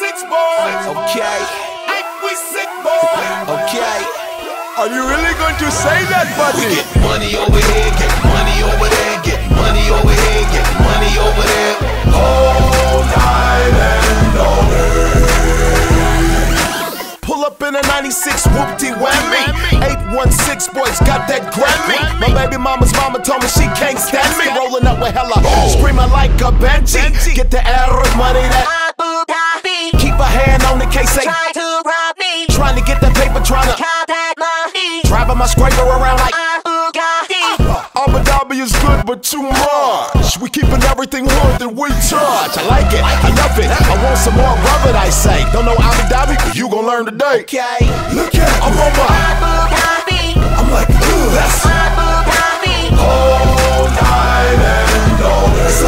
96 boys. Okay. Ain't we sick boys? Okay. Are you really going to say that, buddy? We get money over here, get money over there, get money over here, get money over there. All night and all day. Pull up in a 96 whoop-de whammy. 816 boys got that Grammy. My baby mama's mama told me she can't stand me. Rolling up with hella, screaming like a banshee. Get the Arab money that Abu Dhabi. keep a hand on the case. Say, Try to rob me. trying to get that paper, trying to Contact money. driving my scraper around like Abu Dhabi. Abu Dhabi is good, but too much. We keeping everything hood that we touch. I like it, I love it. I want some more of it, I say. Don't know Abu Dhabi, but you gon' learn today. Okay. Look at, I'm on my, Abu Dhabi. I'm like, that's Abu Dhabi. All night and all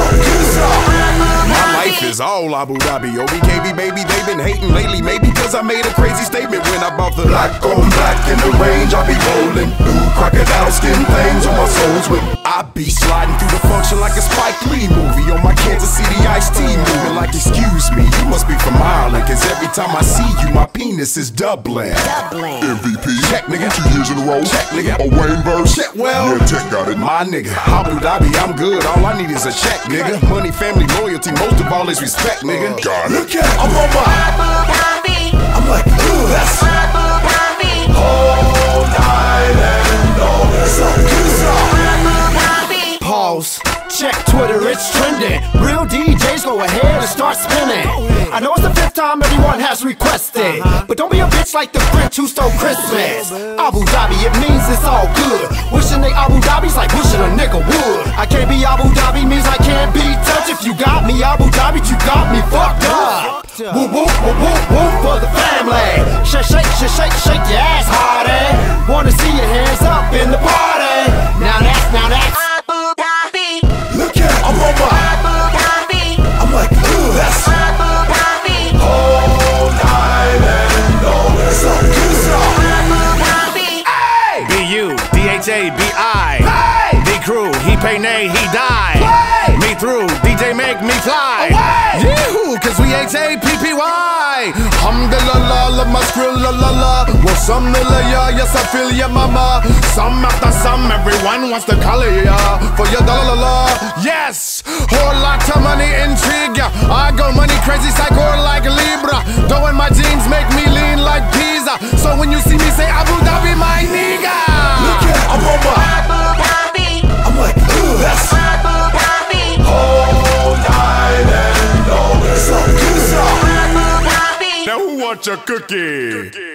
day. My life is all Abu Dhabi. OBKB, baby, they been hating lately. Maybe cause I made a crazy statement when I bought the Black on black in the range, I be rolling. Blue crocodile skin things on my soles with. I be sliding through the function like a Spike Lee movie on my Kansas City Ice-T moving like, excuse me, you must be from Ireland, cause every time I see you, my penis is doubling. MVP. Check, nigga. 2 years in a row. Check, nigga. A Wayne verse. Check, well. Yeah, Tech got it. My nigga, Abu Dhabi, I'm good. All I need is a check, nigga. Money, family, loyalty, most of all is respect, nigga. Got it. look at, I'm on my, Abu Dhabi. I'm like, that's Abu Dhabi. All night and all day. Abu Dhabi. Pause. Check Twitter, it's trending. Real DJs go ahead and start spinning. I know it's the 5th time everyone has requested, but don't be a bitch like the Grinch who stole Christmas. Abu Dhabi, it means it's all good. Wishing they Abu Dhabi's like wishing a nigga would. I can't be Abu Dhabi means I can't be touched. If you got me Abu Dhabi, you got me fucked up. Woo woo woo woo woo for the family. Shake shake shake shake shake your ass hardy. Wanna see your hands up in the party. Now that's Abu Dhabi. look at, I'm on my, Abu Dhabi. I'm like, that's Abu Dhabi. All night and all day. Abu Dhabi. B-U-D-H-A-B-I. The crew, he pay nay, he die. Me through, DJ make me fly. Yee-hoo, cause we H-A-P-P-Y. Alhamdulillah, love my skrill, la la la. Well, some la ya, yes I feel ya mama. Some after some, everyone wants to color ya. For your la la la, yes. Whole lot of money intrigue ya. I go money crazy, psycho like Libra. Though in my jeans make me lean like Pisa. So when you see me say Abu Dhabi, my nigga. I'm on my, Abu Dhabi. I'm like, that's Abu Dhabi. All night and all day. Abu Dhabi. Now who wants a cookie?